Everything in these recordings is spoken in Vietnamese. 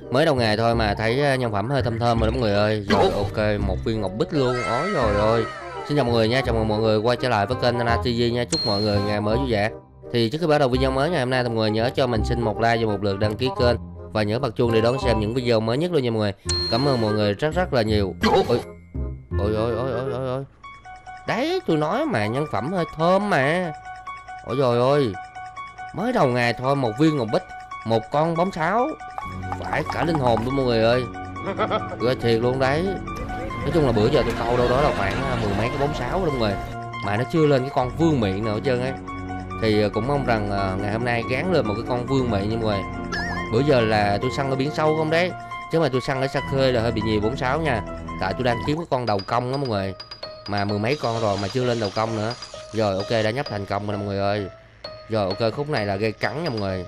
Mới đầu ngày thôi mà thấy nhân phẩm hơi thơm thơm rồi đó mọi người ơi. Rồi ok, một viên ngọc bích luôn. Ôi rồi ơi. Xin chào mọi người nha, chào mừng mọi người quay trở lại với kênh Nana TV nha. Chúc mọi người ngày mới vui vẻ. Thì trước khi bắt đầu video mới ngày hôm nay thì mọi người nhớ cho mình xin một like và một lượt đăng ký kênh và nhớ bật chuông để đón xem những video mới nhất luôn nha mọi người. Cảm ơn mọi người rất rất là nhiều. Ôi ôi ôi ôi ôi ôi ôi. Đấy, tôi nói mà nhân phẩm hơi thơm mà. Ôi rồi ôi. Mới đầu ngày thôi một viên ngọc bích, một con bóng sáo, phải cả linh hồn luôn mọi người ơi. Ghê thiệt luôn đấy. Nói chung là bữa giờ tôi câu đâu đó là khoảng mười mấy cái bóng sáo đúng rồi, mà nó chưa lên cái con vương miện nào hết trơn ấy. Thì cũng mong rằng ngày hôm nay gán lên một cái con vương miện như mọi người. Bữa giờ là tôi săn ở biển sâu không đấy, chứ mà tôi săn ở xa khơi là hơi bị nhiều bóng sáo nha. Tại tôi đang kiếm cái con đầu công đó mọi người, mà mười mấy con rồi mà chưa lên đầu công nữa. Rồi ok, đã nhấp thành công rồi nè mọi người ơi. Rồi ok, khúc này là gây cắn nha mọi người.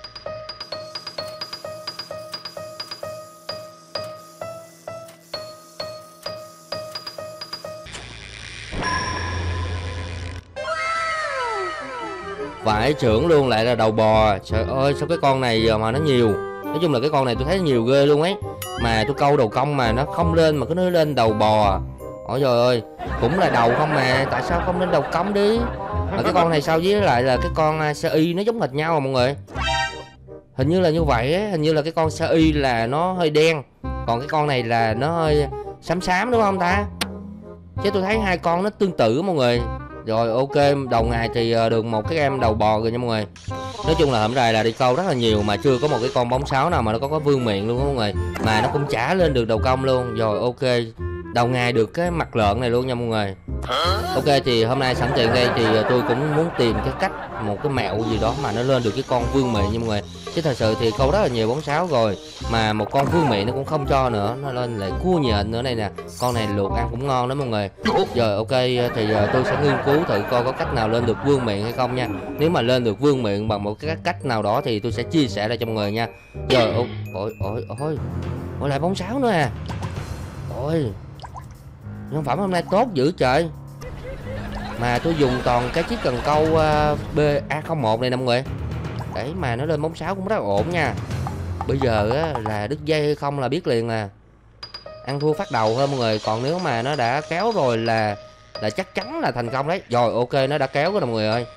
Vải trưởng luôn, lại là đầu bò. Trời ơi sao cái con này giờ mà nó nhiều. Nói chung là cái con này tôi thấy nhiều ghê luôn ấy. Mà tôi câu đầu công mà nó không lên mà cứ nói lên đầu bò. Ôi trời ơi, cũng là đầu không mà tại sao không lên đầu công đi. Mà cái con này sao với lại là cái con sa y nó giống hệt nhau à mọi người. Hình như là như vậy ấy. Hình như là cái con sa y là nó hơi đen, còn cái con này là nó hơi xám xám đúng không ta. Chứ tôi thấy hai con nó tương tự mọi người. Rồi ok, đầu ngày thì được một cái em đầu bò rồi nha mọi người. Nói chung là hôm nay là đi câu rất là nhiều mà chưa có một cái con bóng sáo nào mà nó có cái vương miện luôn đó mọi người. Mà nó cũng chả lên được đầu công luôn. Rồi ok, đầu ngày được cái mặt lợn này luôn nha mọi người. Ok, thì hôm nay sẵn tiện đây thì tôi cũng muốn tìm cái cách, một cái mẹo gì đó mà nó lên được cái con vương miện nha mọi người. Chứ thật sự thì câu rất là nhiều bóng sáo rồi mà một con vương miện nó cũng không cho nữa, nó lên lại cua nhện nữa này nè. Con này luộc ăn cũng ngon đó mọi người. Rồi ok, thì tôi sẽ nghiên cứu thử coi có cách nào lên được vương miện hay không nha. Nếu mà lên được vương miện bằng một cái cách nào đó thì tôi sẽ chia sẻ ra cho mọi người nha. Rồi ôi ôi ôi ôi, lại bóng sáo nữa à. Ôi, nhân phẩm hôm nay tốt dữ trời. Mà tôi dùng toàn cái chiếc cần câu BA01 này nè mọi người. Đấy mà nó lên bóng sáo cũng rất là ổn nha. Bây giờ á, là đứt dây hay không là biết liền là ăn thua phát đầu thôi mọi người. Còn nếu mà nó đã kéo rồi là chắc chắn là thành công đấy. Rồi ok, nó đã kéo rồi nè mọi người ơi.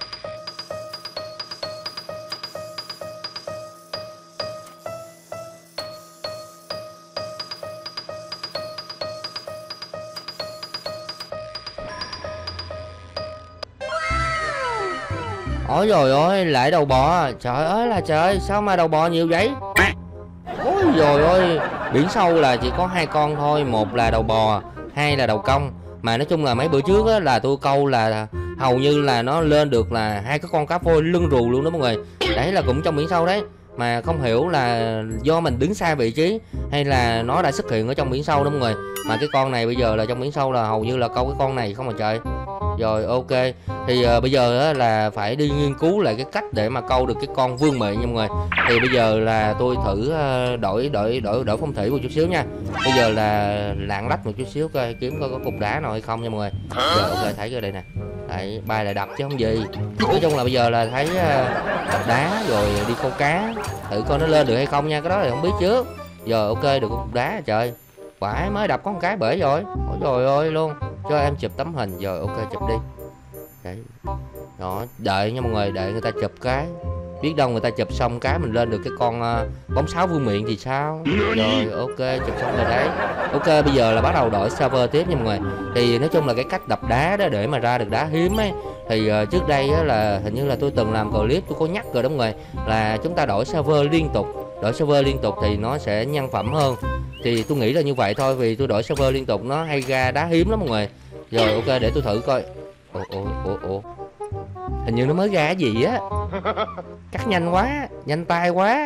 Ôi rồi ôi, lại đầu bò. Trời ơi là trời, sao mà đầu bò nhiều vậy. Ôi rồi ôi, biển sâu là chỉ có hai con thôi, một là đầu bò, hai là đầu công. Mà nói chung là mấy bữa trước á, là tôi câu là hầu như là nó lên được là hai cái con cá phôi lưng rù luôn đó mọi người. Đấy là cũng trong biển sâu đấy. Mà không hiểu là do mình đứng xa vị trí hay là nó đã xuất hiện ở trong biển sâu đó mọi người. Mà cái con này bây giờ là trong biển sâu là hầu như là câu cái con này không mà trời. Rồi ok, thì bây giờ á, là phải đi nghiên cứu lại cái cách để mà câu được cái con vương miện nha mọi người. Thì bây giờ là tôi thử đổi phong thủy một chút xíu nha. Bây giờ là lạng lách một chút xíu coi kiếm coi có cục đá nào hay không nha mọi người. Rồi ok, thấy cái đây nè. Đấy, bay lại đập chứ không gì. Nói chung là bây giờ là thấy đập đá rồi đi câu cá, thử coi nó lên được hay không nha, cái đó thì không biết trước. Rồi ok, được cục đá trời. Phải mới đập có một cái bể rồi. Ôi trời ơi luôn. Cho em chụp tấm hình. Rồi ok, chụp đi. Đấy. Đó, đợi nha mọi người, đợi người ta chụp cái. Biết đâu người ta chụp xong cái mình lên được cái con bóng sáo vương miện thì sao. Rồi ok, chụp xong rồi đấy. Ok, bây giờ là bắt đầu đổi server tiếp nha mọi người. Thì nói chung là cái cách đập đá đó để mà ra được đá hiếm ấy, thì trước đây á, là hình như là tôi từng làm clip tôi có nhắc rồi đó mọi người, là chúng ta đổi server liên tục. Đổi server liên tục thì nó sẽ nhân phẩm hơn. Thì tôi nghĩ là như vậy thôi, vì tôi đổi server liên tục nó hay ra đá hiếm lắm mọi người. Rồi ok, để tôi thử coi. Ủa hình như nó mới ra cái gì á. Cắt nhanh quá, nhanh tay quá.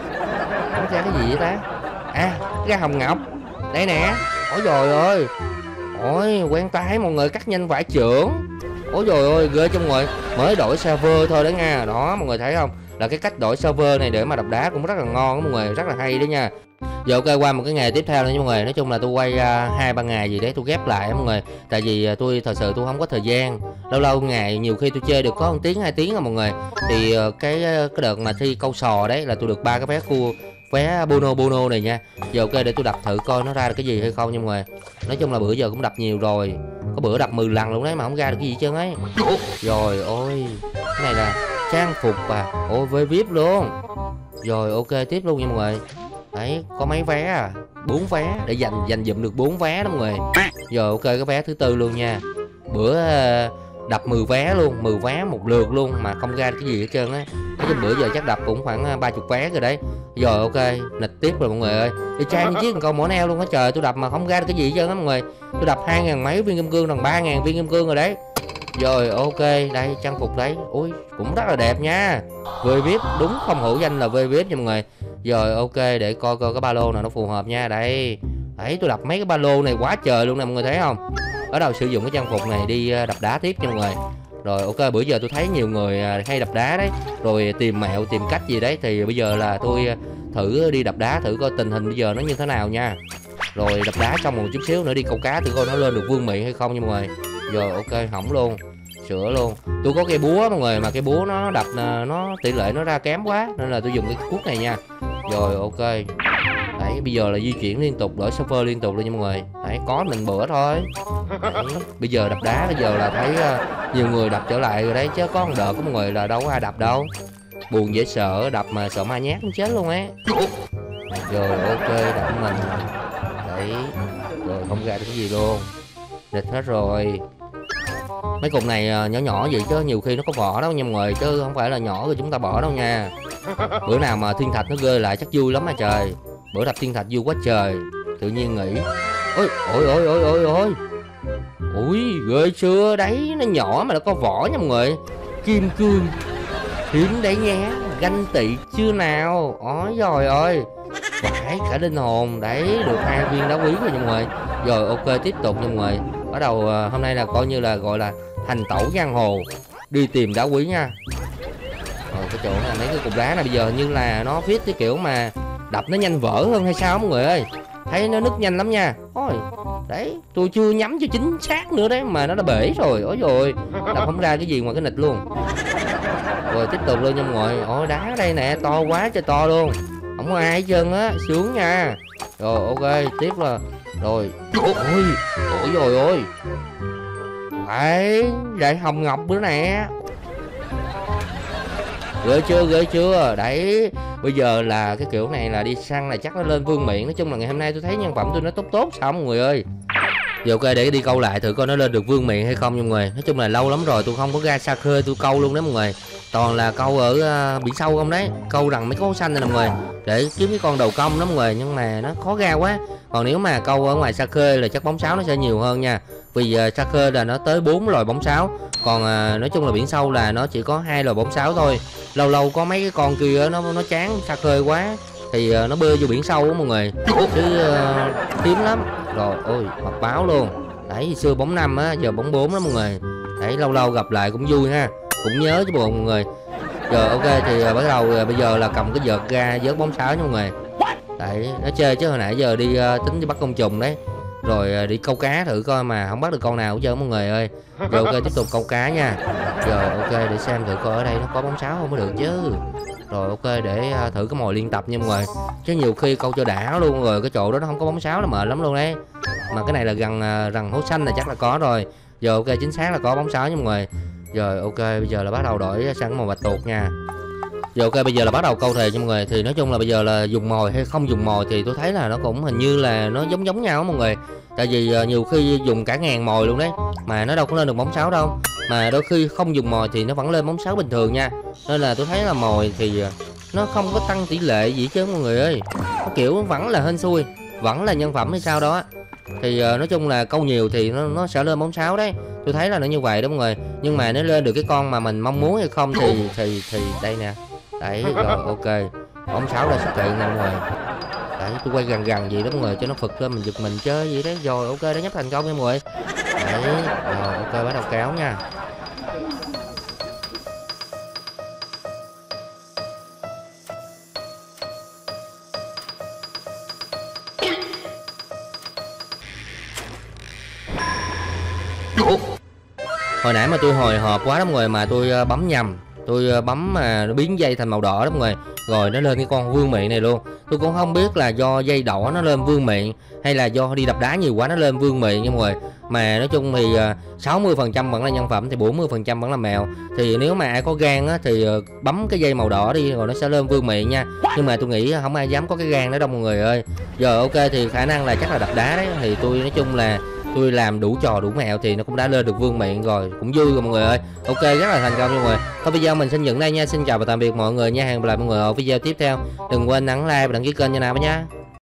Nó ra cái gì vậy ta. À, ra hồng ngọc. Đây nè. Ôi trời ơi. Ôi quen tay mọi người, cắt nhanh vải trưởng. Ôi trời ơi, ghê cho mọi người. Mới đổi server thôi đó nha. Đó mọi người thấy không, là cái cách đổi server này để mà đập đá cũng rất là ngon đó mọi người, rất là hay đó nha. Giờ ok, qua một cái ngày tiếp theo nữa mọi người. Nói chung là tôi quay 2-3 ngày gì đấy tôi ghép lại đó mọi người. Tại vì tôi thật sự tôi không có thời gian. Lâu lâu ngày nhiều khi tôi chơi được có 1 tiếng 2 tiếng à mọi người. Thì cái đợt mà thi câu sò đấy là tôi được 3 cái vé vé Bono này nha. Giờ ok, để tôi đập thử coi nó ra được cái gì hay không nha mọi người. Nói chung là bữa giờ cũng đập nhiều rồi, có bữa đập 10 lần luôn đấy mà không ra được cái gì trơn ấy. Rồi ôi, cái này là trang phục à, ôi với VIP luôn. Rồi ok, tiếp luôn nha mọi người. Đấy, có mấy vé à, 4 vé để dành dụm được 4 vé đó mọi người. Rồi ok, cái vé thứ tư luôn nha. Bữa đập 10 vé luôn, 10 vé một lượt luôn mà không ra cái gì hết trơn á. Nói chung bữa giờ chắc đập cũng khoảng 30 vé rồi đấy. Rồi ok, nịch tiếp rồi mọi người ơi. Đi trang chiếc câu mỏ neo luôn á trời, tôi đập mà không ra được cái gì hết trơn á mọi người. Tôi đập 2.000 mấy viên kim cương, bằng 3.000 viên kim cương rồi đấy. Rồi ok, đây trang phục đấy. Ui, cũng rất là đẹp nha. VIP đúng không hổ danh là VIP nha mọi người. Rồi ok, để coi coi cái ba lô nào nó phù hợp nha. Đây. Đấy, tôi đập mấy cái ba lô này quá trời luôn nè mọi người thấy không? Ở đâu sử dụng cái trang phục này đi đập đá tiếp nha mọi người. Rồi ok, bữa giờ tôi thấy nhiều người hay đập đá đấy, rồi tìm mẹo tìm cách gì đấy, thì bây giờ là tôi thử đi đập đá thử coi tình hình bây giờ nó như thế nào nha. Rồi đập đá xong một chút xíu nữa đi câu cá thử coi nó lên được vương miện hay không nha mọi người. Rồi ok, hỏng luôn, sửa luôn. Tôi có cây búa mọi người mà cây búa nó đập nó tỷ lệ nó ra kém quá nên là tôi dùng cái cuốc này nha. Rồi ok. Đấy, bây giờ là di chuyển liên tục, đổi server liên tục luôn nha mọi người. Đấy, có mình bữa thôi. Đấy, bây giờ đập đá bây giờ là thấy nhiều người đập trở lại rồi đấy, chứ có một đợt của mọi người là đâu có ai đập đâu. Buồn dễ sợ, đập mà sợ ma nhát cũng chết luôn á. Rồi ok, đập mình. Đấy, rồi không ra được cái gì luôn. Địch hết rồi. Mấy cục này nhỏ nhỏ vậy chứ nhiều khi nó có vỏ đâu nha mọi người, chứ không phải là nhỏ rồi chúng ta bỏ đâu nha. Bữa nào mà thiên thạch nó rơi lại chắc vui lắm mà trời. Bữa đập thiên thạch vui quá trời. Tự nhiên nghĩ ôi ôi ôi ôi ôi ôi ui ghê chưa. Đấy, nó nhỏ mà nó có vỏ nha mọi người. Kim cương hiếm đấy nhé, ganh tị chưa nào. Ôi rồi ơi, phải cả linh hồn. Đấy, được 2 viên đá quý rồi nha mọi người. Rồi ok, tiếp tục nha mọi người. Bắt đầu hôm nay là coi như là gọi là hành tẩu giang hồ, đi tìm đá quý nha. Rồi cái chỗ này mấy cái cục đá này bây giờ như là nó viết cái kiểu mà đập nó nhanh vỡ hơn hay sao mọi người ơi. Thấy nó nứt nhanh lắm nha. Ôi, đấy, tôi chưa nhắm cho chính xác nữa đấy mà nó đã bể rồi. Ôi rồi, đập không ra cái gì ngoài cái nịch luôn. Rồi tiếp tục luôn nha mọi người. Ôi đá đây nè, to quá trời to luôn. Không có ai hết trơn á, sướng nha. Rồi ok, tiếp là rồi. Ôi, ôi rồi ôi. Đấy, vậy hồng ngọc bữa nè. Ghê chưa. Đấy, bây giờ là cái kiểu này là đi săn là chắc nó lên vương miện. Nói chung là ngày hôm nay tôi thấy nhân phẩm tôi nó tốt sao mọi người ơi. Giờ ok, để đi câu lại thử coi nó lên được vương miện hay không nha mọi người. Nói chung là lâu lắm rồi tôi không có ra xa khơi tôi câu luôn đấy mọi người. Toàn là câu ở biển sâu không đấy. Câu rằng mấy con xanh này nè mọi người, để kiếm cái con đầu công đó mọi người, nhưng mà nó khó ra quá. Còn nếu mà câu ở ngoài xa khơi là chắc bóng sáo nó sẽ nhiều hơn nha. Vì xa khơi là nó tới 4 loài bóng sáo. Còn nói chung là biển sâu là nó chỉ có 2 loài bóng sáo thôi. Lâu lâu có mấy cái con kia nó chán xa khơi quá thì nó bơi vô biển sâu á mọi người, chứ hiếm lắm. Rồi ôi, mật báo luôn. Đấy, xưa bóng 5 á, giờ bóng 4 đó mọi người. Đấy, lâu lâu gặp lại cũng vui ha, cũng nhớ chứ bộ mọi người. Giờ ok thì bắt đầu bây giờ là cầm cái vợt ra vớt bóng sáo nha mọi người. Đấy, nó chơi chứ hồi nãy giờ đi tính đi bắt con trùng đấy. Rồi đi câu cá thử coi mà không bắt được con nào hết trơn mọi người ơi. Rồi ok, tiếp tục câu cá nha. Giờ ok, để xem thử coi ở đây nó có bóng sáo không mới được chứ. Rồi ok, để thử cái mồi liên tập nha mọi người. Chứ nhiều khi câu cho đã luôn rồi cái chỗ đó nó không có bóng sáo là mệt lắm luôn đấy. Mà cái này là gần hố xanh là chắc là có rồi. Giờ ok, chính xác là có bóng sáo nha mọi người. Rồi ok, bây giờ là bắt đầu đổi sang cái mồi bạch tuộc nha. Rồi ok, bây giờ là bắt đầu câu thề cho mọi người. Thì nói chung là bây giờ là dùng mồi hay không dùng mồi thì tôi thấy là nó cũng hình như là nó giống nhau mọi người. Tại vì nhiều khi dùng cả ngàn mồi luôn đấy mà nó đâu có lên được bóng sáo đâu. Mà đôi khi không dùng mồi thì nó vẫn lên bóng sáo bình thường nha. Nên là tôi thấy là mồi thì nó không có tăng tỷ lệ gì chứ mọi người ơi. Nó kiểu vẫn là hên xui, vẫn là nhân phẩm hay sao đó. Thì nói chung là câu nhiều thì nó sẽ lên bóng sáo đấy. Tôi thấy là nó như vậy đó mọi người. Nhưng mà nếu lên được cái con mà mình mong muốn hay không thì đây nè. Đấy, rồi ok, bóng sáo ra xuất hiện nè mọi người. Đấy, tôi quay gần gần vậy đó mọi người cho nó phật lên mình giật mình chơi vậy đấy. Rồi ok, đã nhấp thành công nha mọi người. Đấy, rồi ok, bắt đầu kéo nha. Hồi nãy mà tôi hồi hộp quá đó mọi người mà tôi bấm nhầm. Tôi bấm mà nó biến dây thành màu đỏ đó mọi người. Rồi nó lên cái con vương miện này luôn. Tôi cũng không biết là do dây đỏ nó lên vương miện hay là do đi đập đá nhiều quá nó lên vương miện nha mọi người. Mà nói chung thì 60% vẫn là nhân phẩm thì 40% vẫn là mèo. Thì nếu mà ai có gan á, thì bấm cái dây màu đỏ đi rồi nó sẽ lên vương miện nha. Nhưng mà tôi nghĩ không ai dám có cái gan đó đâu mọi người ơi. Giờ ok thì khả năng là chắc là đập đá đấy. Thì tôi nói chung là tôi làm đủ trò đủ mẹo thì nó cũng đã lên được vương miện rồi, cũng vui rồi mọi người ơi. Ok, rất là thành công mọi người. Thôi video mình xin dừng đây nha. Xin chào và tạm biệt mọi người nha. Hẹn gặp lại mọi người ở video tiếp theo. Đừng quên nhấn like và đăng ký kênh cho nào nhé.